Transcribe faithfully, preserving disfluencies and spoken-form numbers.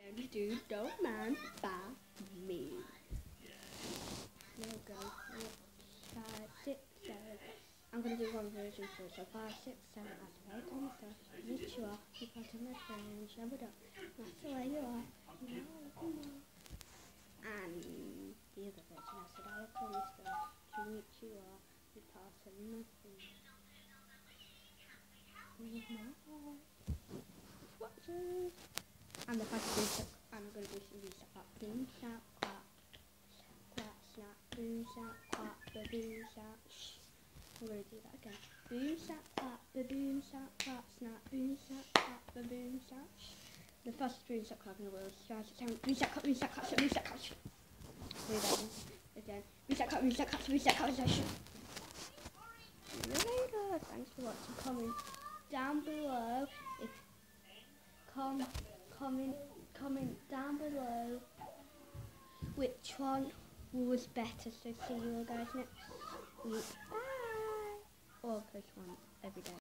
going to do Don't Man by Me. There we go. Five, six, seven. I'm going to do one version first. So five, six, seven. I spell it on the stuff. Meet you are. You part of my friend. Shabba up. That's the way you are. You know, come on. And the other version, I said I'll come and stuff. To meet you are. You part of my friend. What's it? And the fact is, I'm going to do some reset up. Boom, shout, clap, clap, snap, boom, shout, clap, the boom, shout, shh. I'm going to do that again. Boom, shout, clap, the boom, shout, clap, snap, boom, shout, clap, the boom, shout, shh. The fastest boom, shout, clap in the world. Shout, shout, boom, shout, clap, boom, shout, clap, boom, shout, clap, shh. Do that again. Boom, shout, clap, boom, shout, clap, boom, shout, clap, shh. See you later. Thanks for watching. Comment down below if com comment comment down below which one was better. So see you guys next week. Bye. Or this one every day.